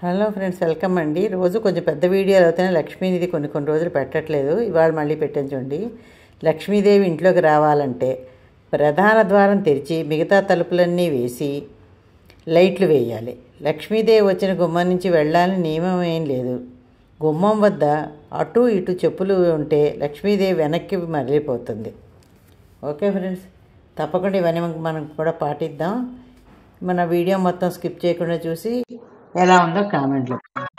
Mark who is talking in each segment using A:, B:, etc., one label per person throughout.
A: Hello friends, welcome అండి. రోజు కొంచెం పెద్ద వీడియోలు అవుతాయి. లక్ష్మీనిధి కొన్ని రోజులు పెట్టట్లేదు. ఇవాళ మళ్ళీ పెట్టాను చూడండి. లక్ష్మీదేవి ఇంట్లోకి రావాలంటే ప్రధాన ద్వారం తెరిచి మిగతా తలుపులన్నీ వేసి లైట్లు వేయాలి. లక్ష్మీదేవి వచ్చిన గుమ్మం నుంచి వెళ్ళాలని నియమం ఏం లేదు. గుమ్మం వద్ద అటు ఇటు చెప్పులు ఉంటే లక్ష్మీదేవి వెనక్కి మరలిపోతుంది. ఓకే ఫ్రెండ్స్, తప్పకుండా ఇవన్నీ మనం కూడా పాటిద్దాం. మన వీడియో మొత్తం స్కిప్ చేయకుండా చూసి ఎలా ఉందో కామెంట్లో.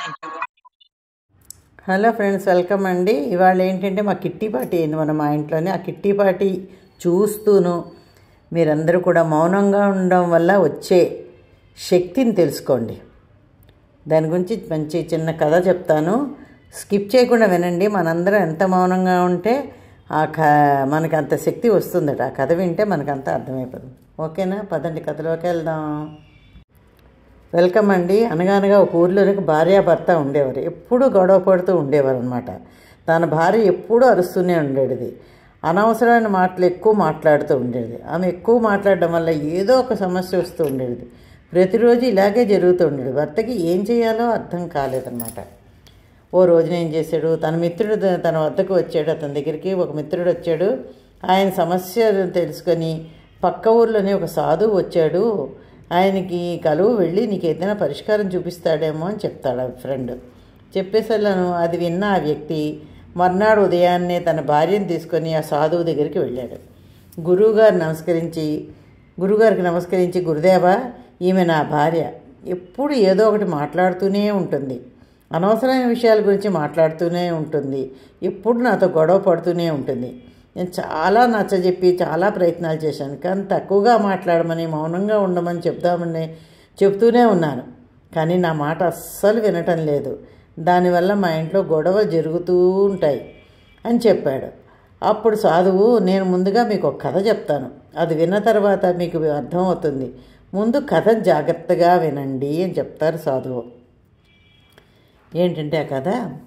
A: హలో ఫ్రెండ్స్, వెల్కమ్ అండి. ఇవాళ ఏంటంటే మా కిట్టి పార్టీ అయింది మా ఇంట్లోనే. ఆ కిట్టి పార్టీ చూస్తూను మీరందరూ కూడా మౌనంగా ఉండడం వల్ల వచ్చే శక్తిని తెలుసుకోండి. దాని గురించి మంచి చిన్న కథ చెప్తాను, స్కిప్ చేయకుండా వినండి. మనందరం ఎంత మౌనంగా ఉంటే మనకు అంత శక్తి వస్తుందట. ఆ కథ వింటే మనకంతా అర్థమైపోతుంది. ఓకేనా? పదండి కథలోకి వెళ్దాం. వెల్కమ్ అండి. అనగానగా ఒక ఊరిలోని భార్యాభర్త ఉండేవారు. ఎప్పుడూ గొడవ పడుతూ ఉండేవారు అనమాట. తన భార్య ఎప్పుడూ అరుస్తూనే ఉండేది. అనవసరమైన మాటలు ఎక్కువ మాట్లాడుతూ ఉండేది. ఆమె ఎక్కువ మాట్లాడడం వల్ల ఏదో ఒక సమస్య వస్తూ ఉండేది. ప్రతిరోజు ఇలాగే జరుగుతూ ఉండేది. భర్తకి ఏం చేయాలో అర్థం కాలేదన్నమాట. ఓ రోజున ఏం చేశాడు, తన మిత్రుడు తన వద్దకు వచ్చాడు. అతని దగ్గరికి ఒక మిత్రుడు వచ్చాడు. ఆయన సమస్య తెలుసుకొని పక్క ఊర్లోనే ఒక సాధువు వచ్చాడు. ఆయనకి కలువు వెళ్ళి నీకు ఏదైనా పరిష్కారం చూపిస్తాడేమో అని చెప్తాడు ఆ ఫ్రెండ్. చెప్పేసలను అది విన్న ఆ వ్యక్తి మర్నాడు ఉదయాన్నే తన భార్యను తీసుకొని ఆ సాధువు దగ్గరికి వెళ్ళాడు. గురువుగారికి నమస్కరించి గురుదేవా, ఈమె నా భార్య. ఎప్పుడు ఏదో ఒకటి మాట్లాడుతూనే ఉంటుంది. అనవసరమైన విషయాల గురించి మాట్లాడుతూనే ఉంటుంది. ఎప్పుడు నాతో గొడవ పడుతూనే ఉంటుంది. నేను చాలా నచ్చజెప్పి చాలా ప్రయత్నాలు చేశాను, కానీ తక్కువగా మాట్లాడమని మౌనంగా ఉండమని చెప్తూనే ఉన్నాను. కానీ నా మాట అస్సలు వినటం లేదు. దానివల్ల మా ఇంట్లో గొడవలు జరుగుతూ ఉంటాయి అని చెప్పాడు. అప్పుడు సాధువు, నేను ముందుగా మీకు ఒక కథ చెప్తాను. అది విన్న తర్వాత మీకు అర్థమవుతుంది. ముందు కథ జాగ్రత్తగా వినండి అని చెప్తారు సాధువు. ఏంటంటే ఆ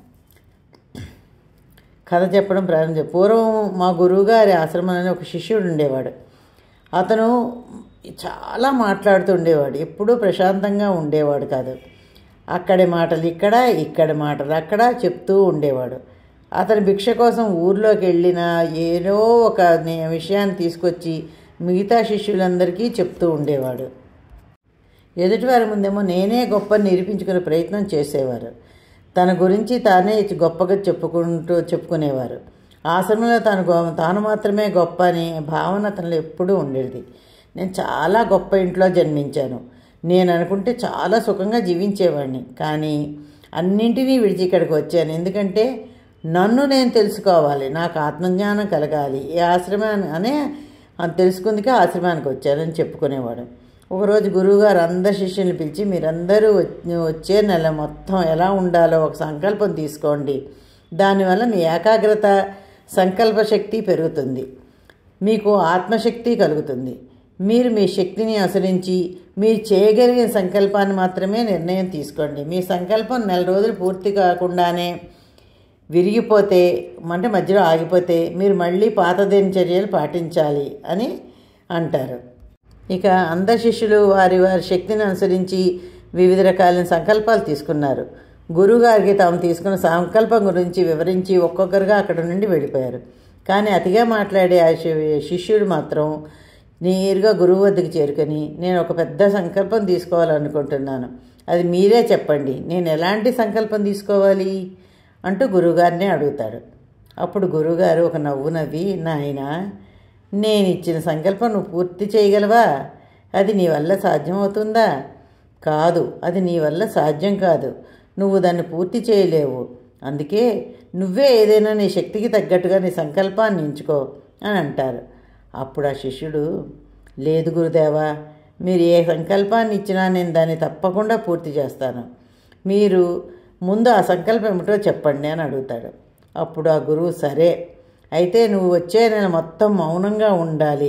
A: కథ చెప్పడం ప్రారంభించారు. పూర్వం మా గురువుగారి ఆశ్రమంలోనే ఒక శిష్యుడు ఉండేవాడు. అతను చాలా మాట్లాడుతూ ఉండేవాడు. ఎప్పుడూ ప్రశాంతంగా ఉండేవాడు కాదు. అక్కడి మాటలు ఇక్కడ, ఇక్కడి మాటలు అక్కడ చెప్తూ ఉండేవాడు. అతను భిక్ష కోసం ఊర్లోకి వెళ్ళినా ఏదో ఒక విషయాన్ని తీసుకొచ్చి మిగతా శిష్యులందరికీ చెప్తూ ఉండేవాడు. ఎదుటివారి ముందేమో నేనే గొప్ప నిరూపించుకునే ప్రయత్నం చేసేవారు. తన గురించి తానే గొప్పగా చెప్పుకునేవారు. ఆశ్రమంలో తాను మాత్రమే గొప్ప అని భావన అతనిలో ఎప్పుడూ ఉండేది. నేను చాలా గొప్ప ఇంట్లో జన్మించాను, నేను అనుకుంటే చాలా సుఖంగా జీవించేవాడిని. కానీ అన్నింటినీ విడిచి ఇక్కడికి వచ్చాను. ఎందుకంటే నన్ను నేను తెలుసుకోవాలి, నాకు ఆత్మజ్ఞానం కలగాలి. ఈ ఆశ్రమాన్ని తెలుసుకుందుకే ఆశ్రమానికి వచ్చానని చెప్పుకునేవాడు. ఒకరోజు గురువుగారు అందరు శిష్యుల్ని పిలిచి, మీరందరూ వచ్చే నెల మొత్తం ఎలా ఉండాలో ఒక సంకల్పం తీసుకోండి. దానివల్ల మీ ఏకాగ్రత, సంకల్ప శక్తి పెరుగుతుంది, మీకు ఆత్మశక్తి కలుగుతుంది. మీరు మీ శక్తిని అనుసరించి మీరు చేయగలిగిన సంకల్పాన్ని మాత్రమే నిర్ణయం తీసుకోండి. మీ సంకల్పం 4 రోజులు పూర్తి కాకుండానే విరిగిపోతే, అంటే మధ్యలో ఆగిపోతే మీరు మళ్ళీ పాత దినచర్యలు పాటించాలి అని అంటారు. ఇక అందరు శిష్యులు వారి శక్తిని అనుసరించి వివిధ రకాలైన సంకల్పాలు తీసుకున్నారు. గురువుగారికి తాము తీసుకున్న సంకల్పం గురించి వివరించి ఒక్కొక్కరుగా అక్కడ నుండి వెళ్ళిపోయారు. కానీ అతిగా మాట్లాడే ఆ శిష్యుడు మాత్రం నేరుగా గురువు వద్దకు చేరుకొని, నేను ఒక పెద్ద సంకల్పం తీసుకోవాలనుకుంటున్నాను, అది మీరే చెప్పండి, నేను ఎలాంటి సంకల్పం తీసుకోవాలి అంటూ గురువుగారినే అడుగుతాడు. అప్పుడు గురువుగారు ఒక నవ్వు నవ్వి, నాయనా, నేను ఇచ్చిన సంకల్పం నువ్వు పూర్తి చేయగలవా? అది నీ వల్ల సాధ్యమవుతుందా? కాదు, అది నీ వల్ల సాధ్యం కాదు. నువ్వు దాన్ని పూర్తి చేయలేవు. అందుకే నువ్వే ఏదైనా నీ శక్తికి తగ్గట్టుగా నీ సంకల్పాన్ని ఎంచుకో అని అంటారు. అప్పుడు ఆ శిష్యుడు, లేదు గురుదేవా, మీరు ఏ సంకల్పాన్ని ఇచ్చినా నేను దాన్ని తప్పకుండా పూర్తి చేస్తాను. మీరు ముందు ఆ సంకల్పం ఏమిటో చెప్పండి అని అడుగుతాడు. అప్పుడు ఆ గురువు, సరే అయితే నువ్వు వచ్చే నెల మొత్తం మౌనంగా ఉండాలి,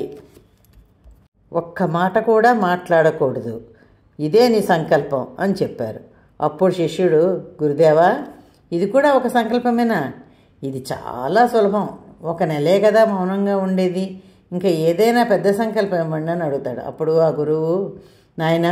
A: ఒక్క మాట కూడా మాట్లాడకూడదు, ఇదే నీ సంకల్పం అని చెప్పారు. అప్పుడు శిష్యుడు, గురుదేవా, ఇది కూడా ఒక సంకల్పమేనా? ఇది చాలా సులభం, 1 నెలే కదా మౌనంగా ఉండేది, ఇంకా ఏదైనా పెద్ద సంకల్పం ఇవ్వండి అని అడుగుతాడు. అప్పుడు ఆ గురువు, నాయనా,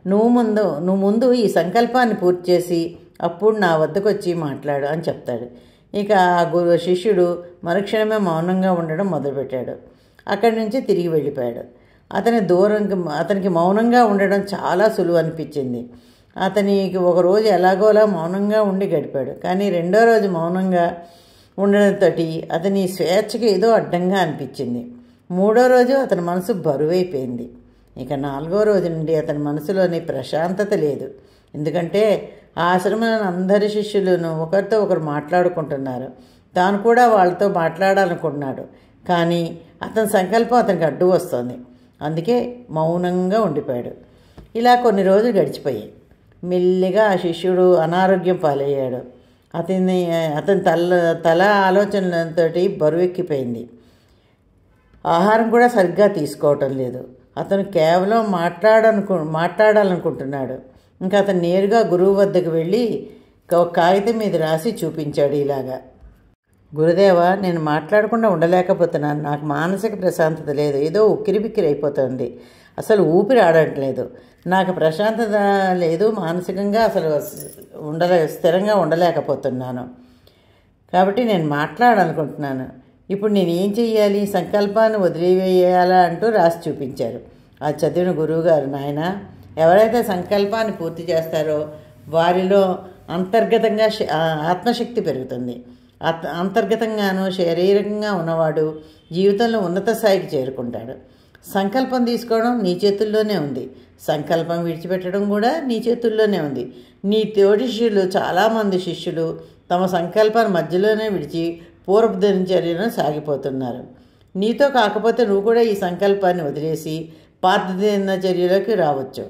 A: నువ్వు ముందు ఈ సంకల్పాన్ని పూర్తి చేసి అప్పుడు నా వద్దకు వచ్చి మాట్లాడు అని చెప్తాడు. ఇక ఆ శిష్యుడు మరుక్షణమే మౌనంగా ఉండడం మొదలుపెట్టాడు. అక్కడి నుంచి తిరిగి వెళ్ళిపోయాడు. అతనికి మౌనంగా ఉండడం చాలా సులువు అనిపించింది. అతనికి ఒకరోజు ఎలాగోలా మౌనంగా ఉండి గడిపాడు. కానీ రెండో రోజు మౌనంగా ఉండడంతో అతని స్వేచ్ఛకి ఏదో అడ్డంగా అనిపించింది. మూడో రోజు అతని మనసు బరువైపోయింది. ఇక నాలుగో రోజు నుండి అతని మనసులోని ప్రశాంతత లేదు. ఎందుకంటే ఆ ఆశ్రమంలోని అందరి శిష్యులను ఒకరితో ఒకరు మాట్లాడుకుంటున్నారు. తాను కూడా వాళ్ళతో మాట్లాడాలనుకుంటున్నాడు. కానీ అతని సంకల్పం అతనికి అడ్డు వస్తుంది. అందుకే మౌనంగా ఉండిపోయాడు. ఇలా కొన్ని రోజులు గడిచిపోయాయి. మెల్లిగా ఆ శిష్యుడు అనారోగ్యం పాలయ్యాడు. అతని తల ఆలోచనలతో బరువెక్కిపోయింది. ఆహారం కూడా సరిగ్గా తీసుకోవటం లేదు. అతను కేవలం మాట్లాడాలనుకుంటున్నాడు. ఇంకా అతను నేరుగా గురువు వద్దకు వెళ్ళి ఒక కాగితం మీద రాసి చూపించాడు. ఇలాగా, గురుదేవా, నేను మాట్లాడకుండా ఉండలేకపోతున్నాను. నాకు మానసిక ప్రశాంతత లేదు. ఏదో ఉక్కిరిబిక్కిరి అయిపోతుంది. అసలు ఊపిరి ఆడట్లేదు. నాకు ప్రశాంతత లేదు. మానసికంగా అసలు స్థిరంగా ఉండలేకపోతున్నాను. కాబట్టి నేను మాట్లాడాలనుకుంటున్నాను. ఇప్పుడు నేను ఏం చెయ్యాలి? సంకల్పాన్ని వదిలివేయాలా అంటూ రాసి చూపించారు. ఆ చదివిన గురువుగారు, నాయన, ఎవరైతే సంకల్పాన్ని పూర్తి చేస్తారో వారిలో అంతర్గతంగా ఆత్మశక్తి పెరుగుతుంది. అంతర్గతంగాను శారీరకంగా ఉన్నవాడు జీవితంలో ఉన్నత స్థాయికి చేరుకుంటాడు. సంకల్పం తీసుకోవడం నీ చేతుల్లోనే ఉంది. సంకల్పం విడిచిపెట్టడం కూడా నీ చేతుల్లోనే ఉంది. నీ తోటి చాలామంది శిష్యులు తమ సంకల్పాన్ని మధ్యలోనే విడిచి పూర్వ దినచర్యను సాగిపోతున్నారు. నీతో కాకపోతే నువ్వు కూడా ఈ సంకల్పాన్ని వదిలేసి పాత దినచర్యలోకి రావచ్చు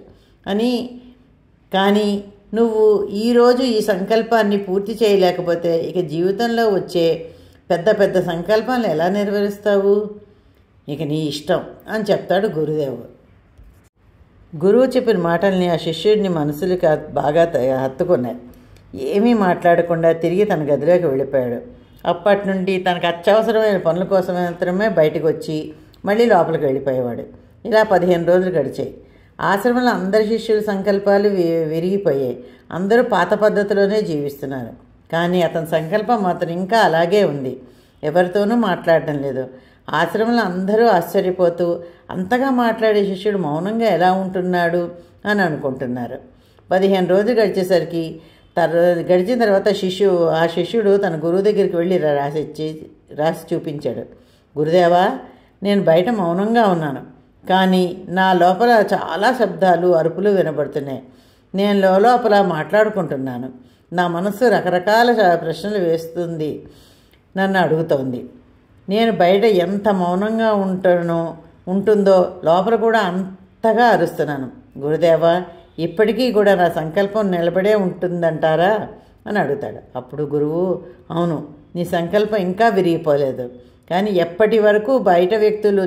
A: కానీ నువ్వు ఈరోజు ఈ సంకల్పాన్ని పూర్తి చేయలేకపోతే ఇక జీవితంలో వచ్చే పెద్ద పెద్ద సంకల్పాలను ఎలా నెరవేరుస్తావు? ఇక నీ ఇష్టం అని చెప్తాడు గురుదేవు. గురువు చెప్పిన మాటల్ని ఆ శిష్యుడిని మనసులకి బాగా హత్తుకున్నాయి. ఏమీ మాట్లాడకుండా తిరిగి తన గదిలోకి వెళ్ళిపోయాడు. అప్పటి నుండి తనకు అత్యవసరమైన పనుల కోసం మాత్రమే బయటకు వచ్చి మళ్ళీ లోపలికి వెళ్ళిపోయేవాడు. ఇలా 15 రోజులు గడిచాయి. ఆశ్రమంలో అందరి శిష్యుల సంకల్పాలు విరిగిపోయాయి. అందరూ పాత పద్ధతిలోనే జీవిస్తున్నారు. కానీ అతని సంకల్పం మాత్రం ఇంకా అలాగే ఉంది. ఎవరితోనూ మాట్లాడటం లేదు. ఆశ్రమంలో అందరూ ఆశ్చర్యపోతూ అంతగా మాట్లాడే శిష్యుడు మౌనంగా ఎలా ఉంటున్నాడు అని అనుకుంటున్నారు. 15 రోజులు గడిచిన తర్వాత ఆ శిష్యుడు తన గురువు దగ్గరికి వెళ్ళి రాసి చూపించాడు. గురుదేవా, నేను బయట మౌనంగా ఉన్నాను. కానీ నా లోపల చాలా శబ్దాలు, అరుపులు వినబడుతున్నాయి. నేను లోపల మాట్లాడుకుంటున్నాను. నా మనసు రకరకాల ప్రశ్నలు వేస్తుంది, నన్ను అడుగుతోంది. నేను బయట ఎంత మౌనంగా ఉంటుందో లోపల కూడా అంతగా అరుస్తున్నాను. గురుదేవా, ఇప్పటికీ కూడా నా సంకల్పం నిలబడే ఉంటుందంటారా అని అడుగుతాడు. అప్పుడు గురువు, అవును, నీ సంకల్పం ఇంకా విరిగిపోలేదు. కానీ ఎప్పటి వరకు బయట వ్యక్తుల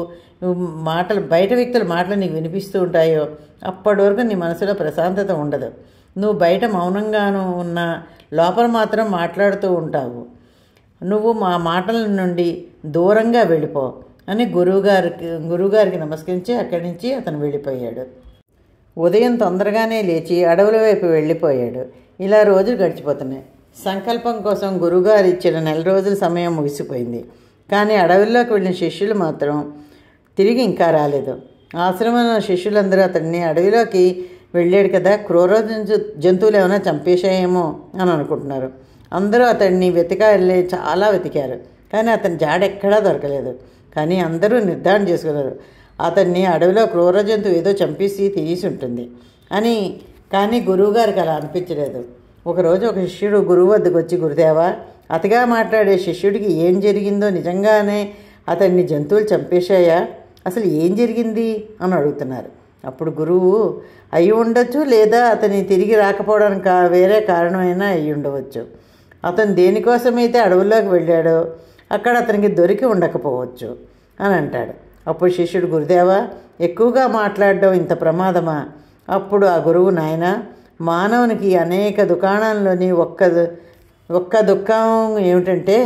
A: మాటలు నీకు వినిపిస్తూ ఉంటాయో అప్పటి వరకు నీ మనసులో ప్రశాంతత ఉండదు. నువ్వు బయట మౌనంగాను ఉన్నా లోపల మాత్రం మాట్లాడుతూ ఉంటావు. నువ్వు మా మాటల నుండి దూరంగా వెళ్ళిపో అని గురువుగారికి నమస్కరించి అక్కడి నుంచి అతను వెళ్ళిపోయాడు. ఉదయం తొందరగానే లేచి అడవుల వైపు వెళ్ళిపోయాడు. ఇలా రోజులు గడిచిపోతున్నాయి. సంకల్పం కోసం గురువుగారు ఇచ్చిన 1 రోజుల సమయం ముగిసిపోయింది. కానీ అడవుల్లోకి వెళ్ళిన శిష్యులు మాత్రం తిరిగి ఇంకా రాలేదు. ఆశ్రమంలో శిష్యులందరూ అతన్ని అడవిలోకి వెళ్ళాడు కదా, క్రూర జంతువులు ఏమైనా చంపేశాయేమో అని అనుకుంటున్నారు. అందరూ అతన్ని చాలా వెతికారు. కానీ అతని జాడ ఎక్కడా దొరకలేదు. కానీ అందరూ నిర్ధారణ చేసుకున్నారు, అతన్ని అడవిలో క్రూర జంతువు ఏదో చంపేసి తీసి ఉంటుంది అని. కానీ గురువుగారికి అలా అనిపించలేదు. ఒకరోజు ఒక శిష్యుడు గురువు వద్దకు వచ్చి, గురుదేవా, అతిగా మాట్లాడే శిష్యుడికి ఏం జరిగిందో, నిజంగానే అతన్ని జంతువులు చంపేశాయా? అసలు ఏం జరిగింది అని అడుగుతున్నారు. అప్పుడు గురువు, అయి ఉండొచ్చు, లేదా అతని తిరిగి రాకపోవడానికి వేరే కారణమైనా అయి ఉండవచ్చు. అతను దేనికోసమైతే అడవుల్లోకి వెళ్ళాడో అక్కడ అతనికి దొరికి ఉండకపోవచ్చు అని అంటాడు. అప్పుడు శిష్యుడు, గురుదేవా, ఎక్కువగా మాట్లాడడం ఇంత ప్రమాదమా? అప్పుడు ఆ గురువు, నాయన, మానవునికి అనేక దుకాణాల్లోని ఒక్క దుఃఖం ఏమిటంటే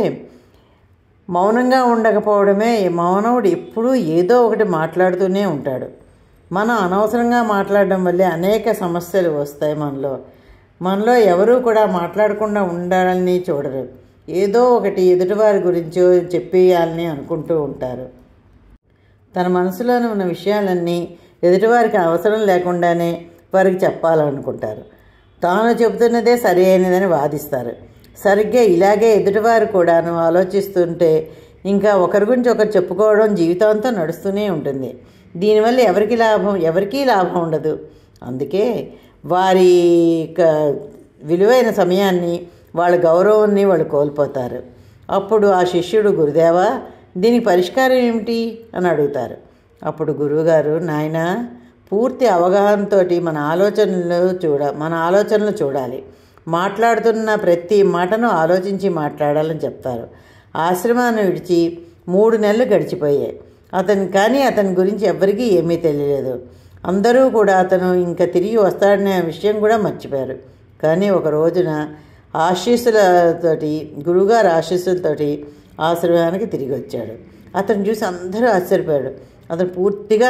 A: మౌనంగా ఉండకపోవడమే. మానవుడు ఎప్పుడూ ఏదో ఒకటి మాట్లాడుతూనే ఉంటాడు. మనం అనవసరంగా మాట్లాడడం వల్లే అనేక సమస్యలు వస్తాయి మనలో ఎవరూ కూడా మాట్లాడకుండా ఉండాలని చూడరు. ఏదో ఒకటి ఎదుటివారి గురించో చెప్పేయాలని అనుకుంటూ ఉంటారు. తన మనసులోని ఉన్న విషయాలన్నీ ఎదుటివారికి అవసరం లేకుండానే వారికి చెప్పాలనుకుంటారు. తాను చెబుతున్నదే సరి అయినదని వాదిస్తారు. సరిగ్గా ఇలాగే ఎదుటివారు కూడాను ఆలోచిస్తుంటే ఇంకా ఒకరి గురించి ఒకరు చెప్పుకోవడం జీవితాంతం నడుస్తూనే ఉంటుంది. దీనివల్ల ఎవరికీ లాభం ఉండదు. అందుకే వారి విలువైన సమయాన్ని, వాళ్ళ గౌరవాన్ని వాళ్ళు కోల్పోతారు. అప్పుడు ఆ శిష్యుడు, గురుదేవా, దీనికి పరిష్కారం ఏమిటి అని అడుగుతారు. అప్పుడు గురువుగారు, నాయనా, పూర్తి అవగాహనతో మన ఆలోచనలు చూడాలి. మాట్లాడుతున్న ప్రతి మాటను ఆలోచించి మాట్లాడాలని చెప్తారు. ఆశ్రమాన్ని విడిచి 3 నెలలు గడిచిపోయాయి. అతని గురించి ఎవ్వరికీ ఏమీ తెలియలేదు. అందరూ కూడా అతను ఇంకా తిరిగి వస్తాడనే విషయం కూడా మర్చిపోయారు. కానీ ఒక రోజున గురువుగారు ఆశీస్సులతోటి ఆశ్రమానికి తిరిగి వచ్చాడు. అతను చూసి అందరూ ఆశ్చర్యపోయాడు. అతను పూర్తిగా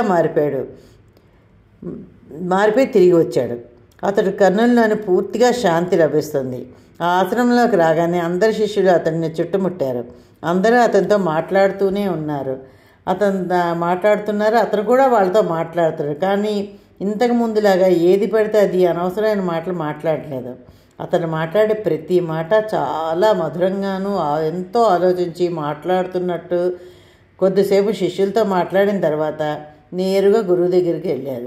A: మారిపోయి తిరిగి వచ్చాడు. అతడి కన్నుల్లోని పూర్తిగా శాంతి లభిస్తుంది. ఆ ఆశ్రమంలోకి రాగానే అందరి శిష్యులు అతన్ని చుట్టుముట్టారు. అందరూ అతనితో మాట్లాడుతూనే ఉన్నారు. అతను కూడా వాళ్ళతో మాట్లాడుతున్నాడు. కానీ ఇంతకు ముందులాగా ఏది పడితే అది అనవసరమైన మాటలు మాట్లాడలేదు. అతను మాట్లాడే ప్రతి మాట చాలా మధురంగాను, ఎంతో ఆలోచించి మాట్లాడుతున్నట్టు. కొద్దిసేపు శిష్యులతో మాట్లాడిన తర్వాత నేరుగా గురువు దగ్గరికి వెళ్ళారు.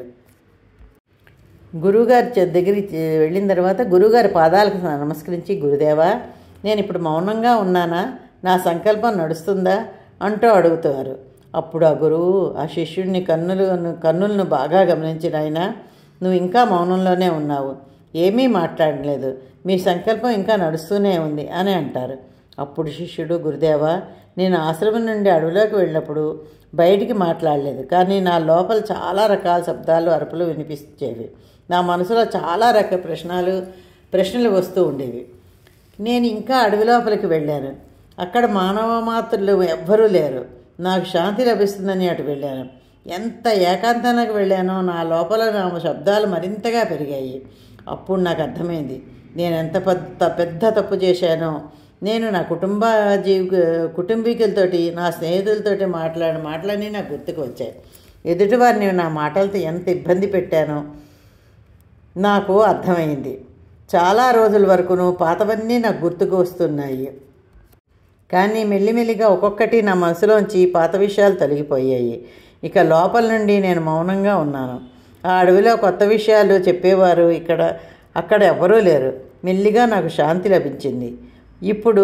A: గురువుగారి దగ్గరికి వెళ్ళిన తర్వాత గురువుగారి పాదాలకు నమస్కరించి, గురుదేవా, నేను ఇప్పుడు మౌనంగా ఉన్నానా? నా సంకల్పం నడుస్తుందా అంటూ అడుగుతారు. అప్పుడు ఆ గురువు ఆ శిష్యుడిని కన్నులను బాగా గమనించిన ఆయన, నువ్వు ఇంకా మౌనంలోనే ఉన్నావు, ఏమీ మాట్లాడలేదు, మీ సంకల్పం ఇంకా నడుస్తూనే ఉంది అని అంటారు. అప్పుడు శిష్యుడు, గురుదేవా, నేను ఆశ్రమం నుండి అడవిలోకి వెళ్ళినప్పుడు బయటికి మాట్లాడలేదు. కానీ నా లోపల చాలా రకాల శబ్దాలు, అరుపులు వినిపించేవి. నా మనసులో చాలా ప్రశ్నలు వస్తూ ఉండేవి. నేను ఇంకా అడవి లోపలికి వెళ్ళాను. అక్కడ మానవ మాత్రులు ఎవ్వరూ లేరు. నాకు శాంతి లభిస్తుందని అటు వెళ్ళాను. ఎంత ఏకాంతానికి వెళ్ళానో నా లోపల నా శబ్దాలు మరింతగా పెరిగాయి. అప్పుడు నాకు అర్థమైంది నేను ఎంత పెద్ద తప్పు చేశానో. నేను నా కుటుంబీకులతోటి, నా స్నేహితులతోటి మాటలన్నీ నాకు గుర్తుకు వచ్చాయి. ఎదుటివారిని నా మాటలతో ఎంత ఇబ్బంది పెట్టానో నాకు అర్థమైంది. చాలా రోజుల వరకును పాతవన్నీ నాకు గుర్తుకు వస్తున్నాయి. కానీ మెల్లిమెల్లిగా ఒక్కొక్కటి నా మనసులోంచి పాత విషయాలు తొలగిపోయాయి. ఇక లోపల నుండి నేను మౌనంగా ఉన్నాను. ఆ అడవిలో కొత్త విషయాలు చెప్పేవారు అక్కడ ఎవరూ లేరు. మెల్లిగా నాకు శాంతి లభించింది. ఇప్పుడు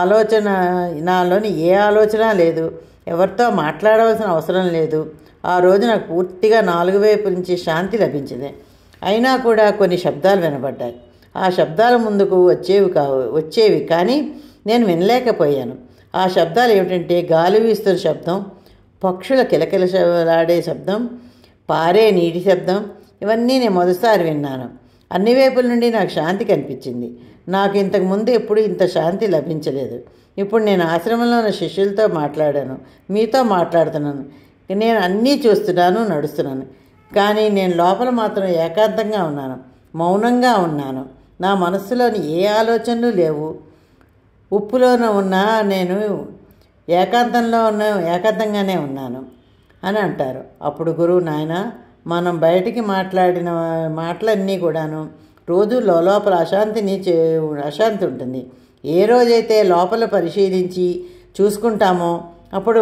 A: నాలోని ఏ ఆలోచన లేదు. ఎవరితో మాట్లాడవలసిన అవసరం లేదు. ఆ రోజు నాకు పూర్తిగా 4 వైపుల నుంచి శాంతి లభించింది. అయినా కూడా కొన్ని శబ్దాలు వినబడ్డాయి. ఆ శబ్దాలు ముందుకు వచ్చేవి కానీ నేను వినలేకపోయాను. ఆ శబ్దాలు ఏమిటంటే గాలి వీస్తున్న శబ్దం, పక్షుల కిలకిలలాడే శబ్దం, పారే నీటి శబ్దం. ఇవన్నీ నేను మొదటిసారి విన్నాను. అన్ని వైపుల నుండి నాకు శాంతి కనిపించింది. నాకు ఇంతకుముందు ఎప్పుడు ఇంత శాంతి లభించలేదు. ఇప్పుడు నేను ఆశ్రమంలో ఉన్న శిష్యులతో మాట్లాడాను, మీతో మాట్లాడుతున్నాను. నేను అన్నీ చూస్తున్నాను, నడుస్తున్నాను. కానీ నేను లోపల మాత్రం ఏకాంతంగా ఉన్నాను, మౌనంగా ఉన్నాను. నా మనస్సులోని ఏ ఆలోచనలు లేవు. ఉప్పులోనే ఉన్నా నేను ఏకాంతంగానే ఉన్నాను అని అంటారు. అప్పుడు గురువు, నాయన, మనం బయటికి మాట్లాడిన మాటలన్నీ కూడాను రోజు లోపల అశాంతి ఉంటుంది. ఏ రోజైతే లోపల పరిశీలించి చూసుకుంటామో అప్పుడు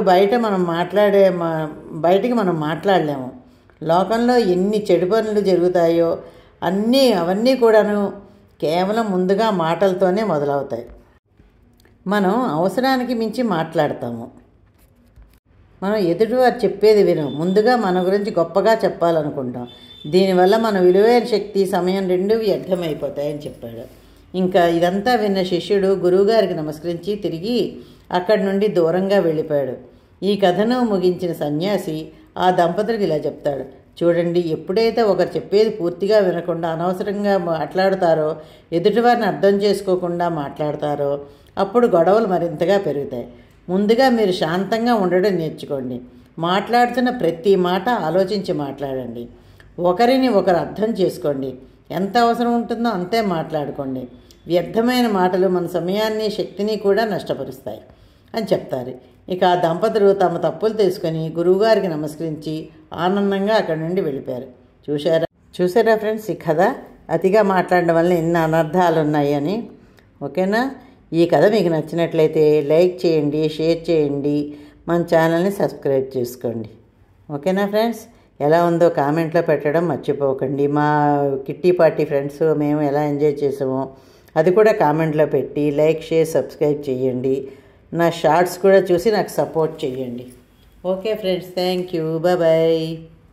A: బయటికి మనం మాట్లాడలేము. లోకంలో ఎన్ని చెడు పనులు జరుగుతాయో అవన్నీ కూడాను కేవలం ముందుగా మాటలతోనే మొదలవుతాయి. మనం అవసరానికి మించి మాట్లాడతాము. మనం ఎదుటివారు చెప్పేది వినం. ముందుగా మన గురించి గొప్పగా చెప్పాలనుకుంటాం. దీనివల్ల మన విలువైన శక్తి, సమయం 2 వ్యర్థమైపోతాయని చెప్పాడు. ఇంకా ఇదంతా విన్న శిష్యుడు గురువుగారికి నమస్కరించి తిరిగి అక్కడి నుండి దూరంగా వెళ్ళిపోయాడు. ఈ కథను ముగించిన సన్యాసి ఆ దంపతులకు ఇలా చెప్తాడు, చూడండి, ఎప్పుడైతే ఒకరు చెప్పేది పూర్తిగా వినకుండా అనవసరంగా మాట్లాడతారో, ఎదుటివారిని అర్థం చేసుకోకుండా మాట్లాడతారో అప్పుడు గొడవలు మరింతగా పెరుగుతాయి. ముందుగా మీరు శాంతంగా ఉండడం నేర్చుకోండి. మాట్లాడుతున్న ప్రతి మాట ఆలోచించి మాట్లాడండి. ఒకరిని ఒకరు అర్థం చేసుకోండి, ఎంత అవసరం ఉంటుందో అంతే మాట్లాడుకోండి. వ్యర్థమైన మాటలు మన సమయాన్ని శక్తిని కూడా నష్టపరుస్తాయి అని చెప్తారు. ఇక ఆ దంపతులు తమ తప్పులు తెలుసుకొని గురువుగారికి నమస్కరించి ఆనందంగా అక్కడి నుండి వెళ్ళిపోయారు. చూసారా ఫ్రెండ్స్, ఈ కథ అతిగా మాట్లాడడం వల్ల ఎన్ని అనర్థాలు ఉన్నాయని. ఓకేనా? ఈ కథ మీకు నచ్చినట్లయితే లైక్ చేయండి, షేర్ చేయండి, మన ఛానల్ని సబ్స్క్రైబ్ చేసుకోండి. ఓకేనా ఫ్రెండ్స్? ఎలా ఉందో కామెంట్లో పెట్టడం మర్చిపోకండి. మా కిట్టి పార్టీ ఫ్రెండ్స్ మేము ఎలా ఎంజాయ్ చేసామో అది కూడా కామెంట్లో పెట్టి లైక్, షేర్, సబ్స్క్రైబ్ చేయండి. నా షార్ట్స్ కూడా చూసి నాకు సపోర్ట్ చేయండి. Okay friends, thank you, bye.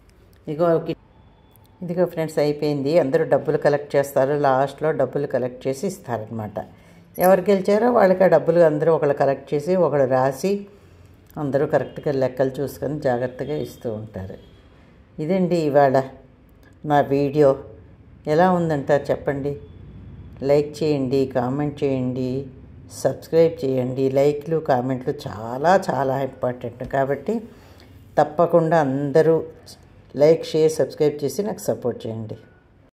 A: ఇదిగో ఫ్రెండ్స్, అయిపోయింది. అందరూ డబ్బులు కలెక్ట్ చేస్తారు. లాస్ట్లో డబ్బులు కలెక్ట్ చేసి ఇస్తారనమాట. ఎవరు గెలిచారో వాళ్ళకి ఆ డబ్బులు అందరూ ఒకళ్ళు కలెక్ట్ చేసి ఒకళ్ళు రాసి అందరూ కరెక్ట్గా లెక్కలు చూసుకొని జాగ్రత్తగా ఇస్తూ ఉంటారు. ఇదండి ఇవాళ నా వీడియో. ఎలా ఉందంటారు చెప్పండి. లైక్ చేయండి, కామెంట్ చేయండి, సబ్స్క్రైబ్ చేయండి. లైక్లు, కామెంట్లు చాలా చాలా ఇంపార్టెంట్ కాబట్టి తప్పకుండా అందరూ లైక్, షేర్, సబ్స్క్రైబ్ చేసి నాకు సపోర్ట్ చేయండి.